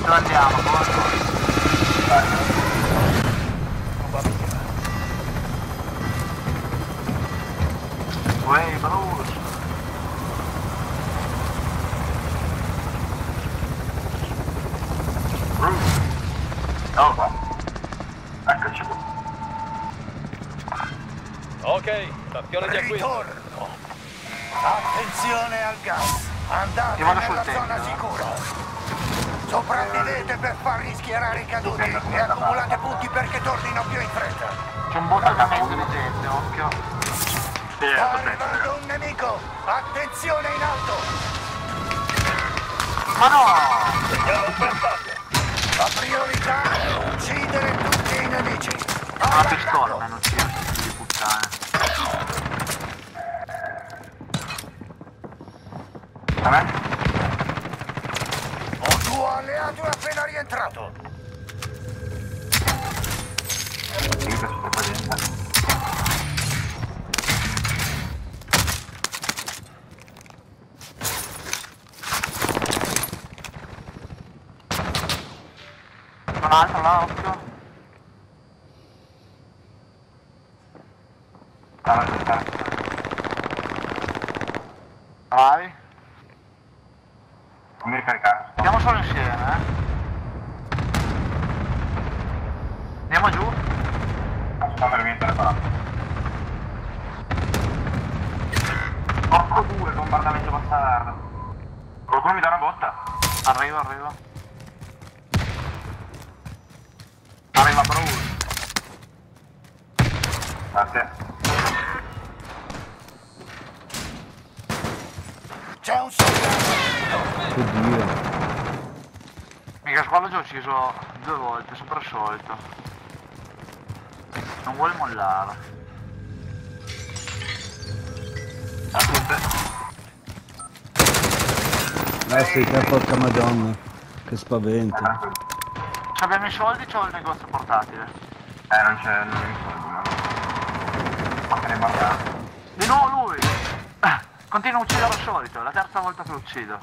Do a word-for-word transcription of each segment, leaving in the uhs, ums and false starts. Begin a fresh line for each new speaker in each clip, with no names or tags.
Dove andiamo? Vai. Uè, Bruce. Bruce. Oh, qua. Eccoci qui.
Ok, stazione di acquisto.
Ritorno. Attenzione al gas. Andate nella zona sicura. Sopravvivete per far rischierare i caduti e accumulate punti perché tornino più in fretta.
C'è un bottamento di gente, occhio. Sì,
sta arrivando un nemico. Attenzione in alto.
Ma no!
La priorità è uccidere tutti i nemici.
Una pistola, ma non ci di puttane. A me?
Un tuo alleato è appena rientrato.
Sì, per sorpresa. Un altro là, occhio. Vai. Non mi ricaricare. Andiamo solo insieme, eh. Andiamo giù. Sto per niente preparato. Porco due, bombardamento bastardo. Qualcuno mi dà una botta? Arrivo, arrivo. Arriva Bruce. Grazie.
C'è un soldato.
Oddio.
Mica squalo ci ho ucciso due volte, sempre al solito. Non vuole mollare. A tutte.
Ah sì, che porca madonna. Che spavento.
Se abbiamo i soldi, c'ho il negozio portatile. Eh, non c'è, non ho i soldi, ma... Ma ne guardare. Di nuovo lui! Eh, continua a uccidere al solito, è la terza volta che lo uccido.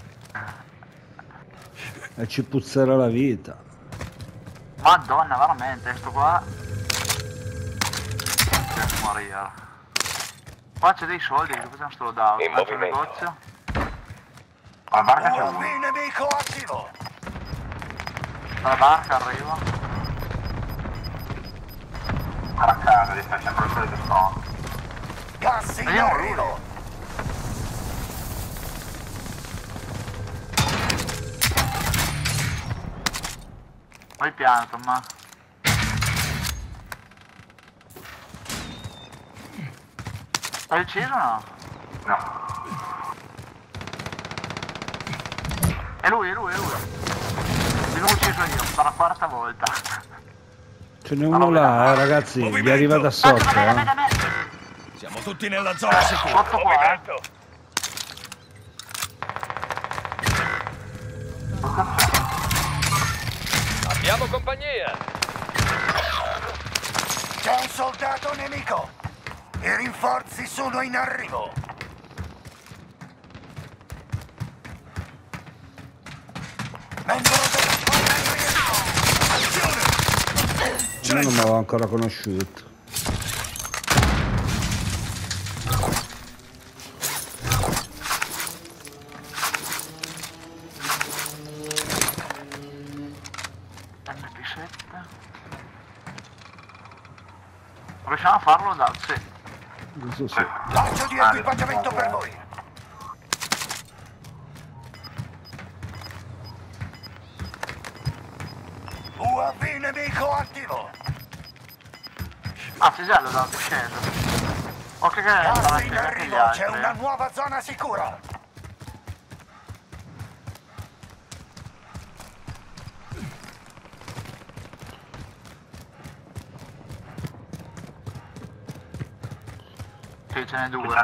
E ci puzzerà la vita.
Madonna, veramente, sto qua... Devo morire. Qua c'è dei soldi, che possiamo solo dare.
In movimento.
Negozio. La barca c'è
Un
uno.
nemico attivo.
La barca arriva. A casa, gli fai sempre il solito stronzo.
Gas in
Vediamo lui.
arrivo.
Poi piano, ma... L'hai ucciso o no? No. È lui, è lui, è lui. L'ho ucciso io, per la quarta volta.
Ce n'è uno là, eh ragazzi, gli arriva da sotto,
da me, da me,
eh.
da me.
Siamo tutti nella zona sicura.
Sotto qua, eh.
Abbiamo compagnia.
C'è un soldato nemico. I rinforzi sono in arrivo. Membro della squadra in rientro. Azione!
Io non mi avevo ancora conosciuto.
M P sette. Riusciamo a farlo da... sì.
Questo sì.
Lancio di equipaggiamento per voi. U A V nemico attivo.
Ah, Fisello da sceso. Occhio che
Gas
davanti
in
anche gli
arrivo,
altri.
c'è una nuova zona sicura.
Sì, ce n'è due.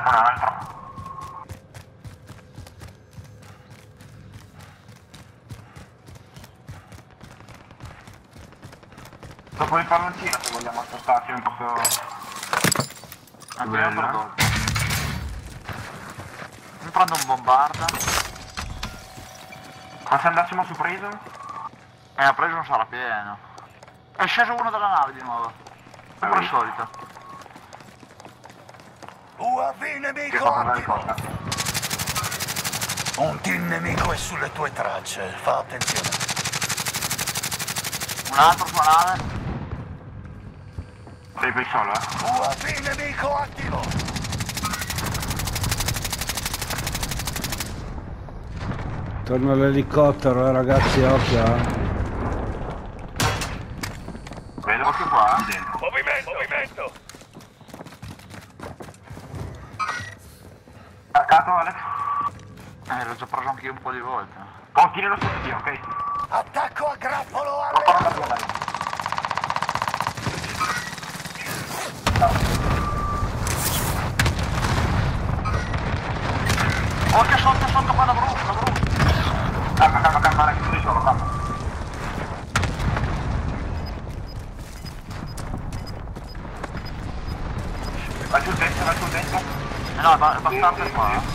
Dopo il palloncino se vogliamo spostarci un po'. Anche io per dopo. Mi prendo un bombarda. Ma se andassimo su Prison? Eh, ha preso non sarà pieno. È sceso uno dalla nave di nuovo. Come al solito.
U A V nemico attivo. Un team nemico è sulle tue tracce, fa attenzione.
Un altro sulla nave.
Sei qui solo, eh?
U A V nemico attivo.
Torno all'elicottero, eh, ragazzi, occhio. Eh.
Vedo
Occhio qua, eh.
dentro.
Movimento, movimento.
Attaccato, Alex.
Eh, l'ho già preso anche io un po' di volte.
Continui lo stesso tiro, ok?
Attacco a grappolo
Non
alleato.
parlo da dai.
Occhio sotto, sotto qua da Bruce, da Bruce.
Calma, calma, calma, Alex, sei solo, calma. Vai sul dentro, vai sul dentro.
Eh no, è ba- è bastardo qua, eh.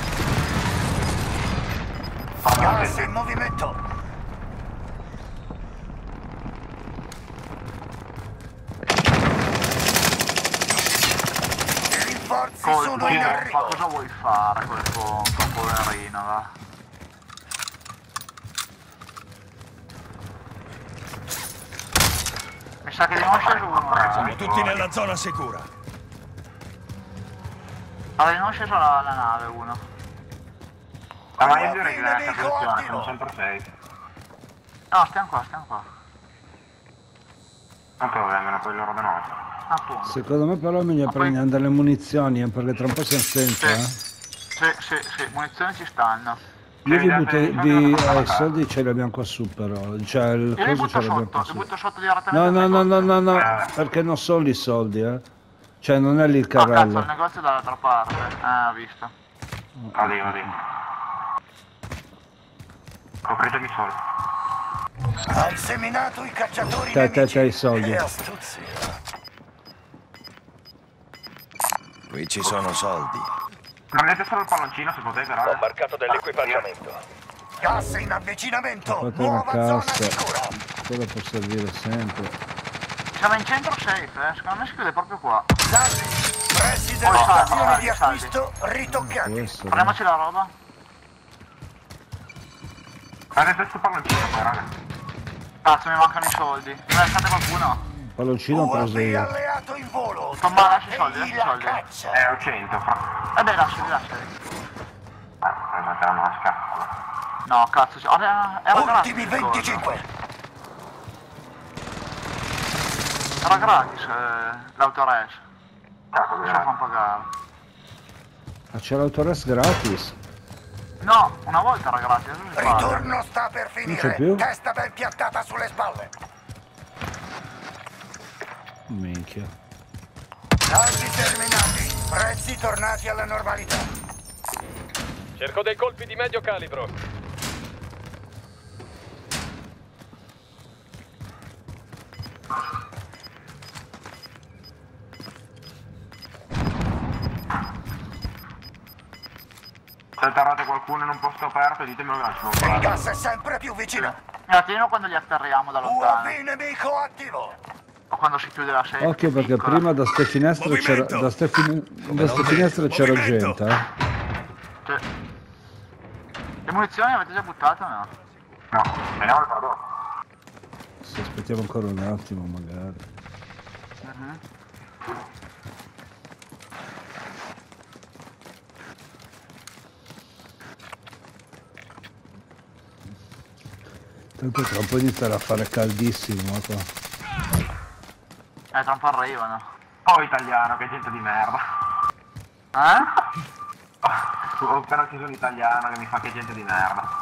Gas in movimento. I rinforzi
Colpo,
sono in
ma
arrivo.
cosa vuoi fare quel po', quel poverino, va? Mi sa che di non sceso uno,
Siamo
eh.
tutti nella zona sicura.
Allora, di non sceso la, la nave uno.
Ah, ma io direi che la posizione, sono sempre sei.
No, stiamo qua, stiamo qua.
Tanto vengono poi loro da noi.
Appunto.
Secondo me però bisogna prendere delle munizioni, eh, perché tra un po' siamo senza, eh.
Sì, sì, sì, munizioni ci stanno.
Io vi butto, vi, eh, i
Sì.
soldi ce li abbiamo qua su però, cioè il
Io li
coso ce
butto
l'abbiamo
sotto,
qua
li
su.
butto sotto
No,
direttamente.
no,
al
no, no,
negozio.
no, no, perché non sono lì i soldi, eh. Cioè non è lì il
Ah, cazzo, il
carrello.
negozio è dall'altra parte. Ah, ho visto.
Vadi, vadi. Copritemi solo.
Hai seminato i cacciatori
Te, te,
nemici.
te i soldi.
Che astuzia.
Qui ci sono soldi.
Prendete solo il palloncino se potete,
Ho
raga.
marcato dell'equipaggiamento.
Gas in avvicinamento.
Fate una
Nuova zona
cassa,
sicura.
quello può servire sempre.
Siamo in centro safe, eh. Secondo me si chiude proprio qua.
Saldi. Prezzi delle
Oh, saldi,
stazioni
saldi,
di
saldi.
acquisto ritoccati.
Questo, no?
Prendiamoci la roba.
Prendete questo palloncino poi, raga.
Cazzo, mi mancano i soldi. Me ne lasciate qualcuno?
Palloncino ho preso
U A V
io.
alleato in volo.
Tomma, lascia i soldi,
Sbatti
lascia i soldi.
la caccia.
Eh, ho cento, fra.
Vabbè, lasciali, lasciali.
Eh, prendete la maschera.
No, cazzo, c'è- era, era gratis.
Ultimi
il coso.
venticinque.
Era gratis eh, l'autores.
Cazzo,
Non ce lo fanno pagare.
Ah, c'è l'autores gratis.
No, una volta era gratis, adesso si paga.
Ritorno sta per
c'è
finire.
più?
Testa ben piantata sulle spalle.
Minchia.
Saldi terminati. Prezzi tornati alla normalità.
Cerco dei colpi di medio calibro.
Se atterrate qualcuno in un posto aperto, ditemelo che lascio
Il
volare.
gas è sempre più vicino.
Eh, tienilo quando li atterriamo da
U A
lontano.
V nemico attivo.
O quando si chiude la safe.
Occhio perché
piccola.
prima da ste finestre c'era,
Movimento.
da ste, fin- da ste finestre c'era
Movimento.
gente, eh.
Cioè, le munizioni avete già buttate o no?
No, vediamo il prodotto.
Se aspettiamo ancora un attimo magari.
Mhm.
Tanto tra un po' inizierà a fare caldissimo, ma qua.
Eh, tra un po' arrivano.
Oh, italiano, che gente di merda.
Eh?
Ho appena chiuso un italiano che mi fa che gente di merda.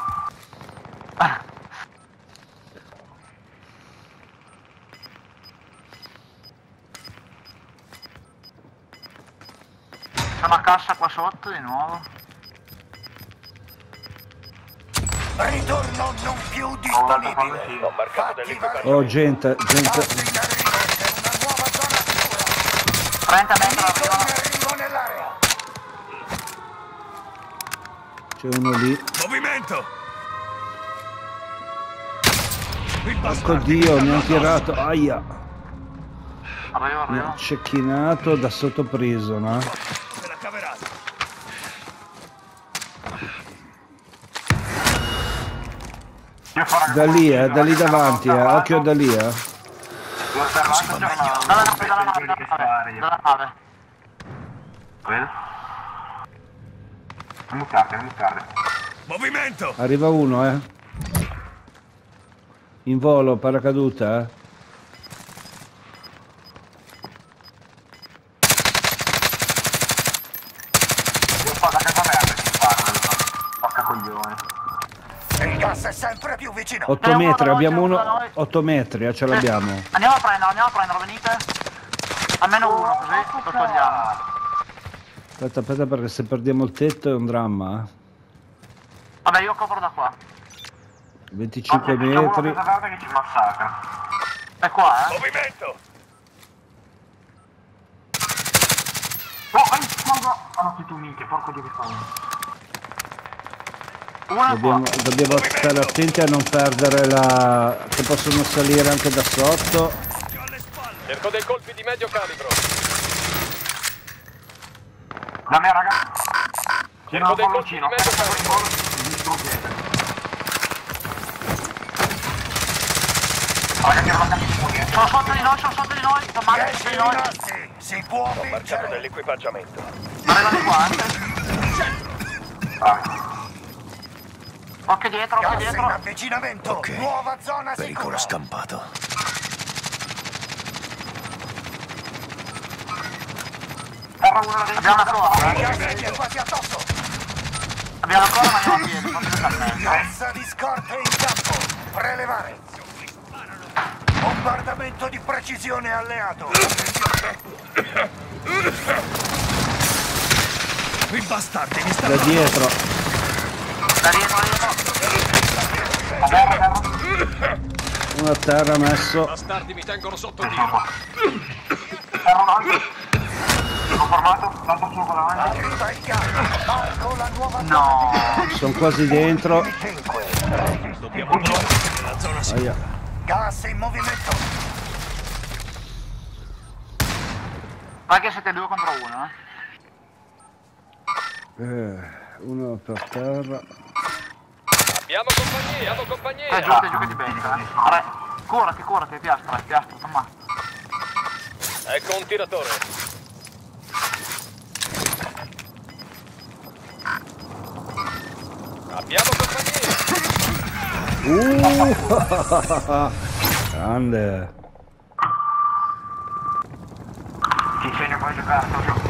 C'è una cassa qua sotto di nuovo.
Ritorno non più
Ho un altro
disponibile.
palloncino.
Ho marcato
Fatti
dell'equipaggiento.
valere.
Oh gente,
Gas
gente.
in arrivo. C'è una nuova zona sicura.
trenta metri
Nemico in
arrivano.
arrivo nell'area.
C'è uno lì.
Movimento!
Porco Dio, mi hanno tirato. Aia.
Arrivo,
Mi
arrivo.
ha cecchinato da sottopreso, no?
Se la caverà.
Io farò
Da lì, eh, da lì davanti, eh. Occhio da lì, eh.
L'ho fermato, c'era una...
Dalla nave, dalla nave, dalla
che
nave.
spari.
Dalla nave.
Quello? Non bucate, non bucate.
Movimento!
Arriva uno, eh. In volo, paracaduta, eh.
Io sto da casa verde che sparo. Porca coglione.
Il gas è sempre più vicino.
otto
C'è uno
metri,
da noi,
abbiamo
c'è uno
uno.
da noi.
otto metri, eh, ce l'abbiamo.
Andiamo a prendere, andiamo a prendere, venite. Almeno uno così lo togliamo.
Aspetta, aspetta, perché se perdiamo il tetto è un dramma, eh.
Vabbè, io copro da qua.
venticinque
C'è uno
metri.
da casa che ci massacra.
È qua, eh.
Movimento!
Oh, ai, scusa! Ah no, sei tu minchia, porco Dio che fa.
Uno è qua.
Dobbiamo, dobbiamo stare attenti a non perdere la... che possono salire anche da sotto.
Cerco dei colpi di medio calibro.
Da me, raga.
Cerco dei colpi di
Vicino,
medio
aspetta, in
calibro.
volo, mi distruggete. Raga, che non capisco niente.
Sono sotto di noi, sono sotto di noi. Tommaso, sotto
Dieci
di noi.
rimasti! Si può
Marcato
vincere!
dell'equipaggiamento.
Arrivano qua, eh.
Bravi.
Occhio dietro, occhio
Gas in
dietro.
avvicinamento!
Ok.
Nuova zona
Pericolo
sicura!
scampato.
Terra uno da dentro.
Abbiamo ancora,
Il
eh.
gas è quasi addosso!
Abbiamo ancora, ma andiamo a piedi, non si sta bene.
Messa di scorte in campo! Prelevare! Bombardamento di precisione alleato! I bastardi mi stanno...
Da dietro.
Da dietro, da dietro.
A terra, terra.
Uno a terra messo.
Bastardi mi tengono sotto
Sono
tiro.
qua. Terra un altro. Sono formato, l'altro sono con davanti.
Arriva il gas! Marco la nuova zona
No.
Sono quasi dentro.
di cinque!
Dobbiamo giungere nella zona sicura.
Aia.
Gas in movimento!
Vai che siete due contro uno, eh.
Eh, uno per terra.
Abbiamo compagnia, abbiamo
Eh,
compagnia.
giù, giù che ti becca, eh. Re, curati, curati, piastra, piastra, insomma.
Ecco un tiratore. Abbiamo compagnia.
Uh, grande.
Ti insegno come giocare, so io.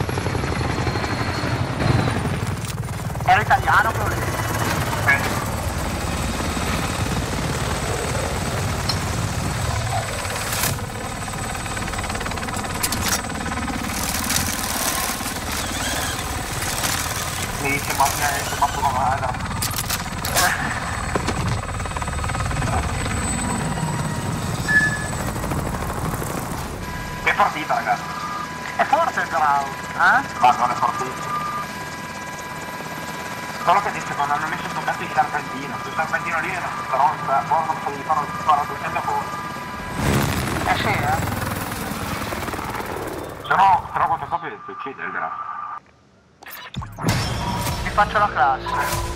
Era italiano quello lì.
Mi dice ma mi ha detto ma tu come vada. Che partita ragazzi.
È forte il ground, eh?
Ma non è partita. Solo che dice quando hanno messo sto cazzo di serpentino, sto serpentino lì era stronza, buono non potevi fare fare duecento fuori.
Eh sì, eh?
Se no, se no quante copie ti uccide il grasso.
Mi faccio la classe.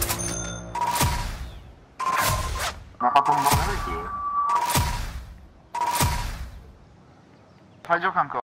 Mi ha fatto un buon tiro.
Fai gioco ancora.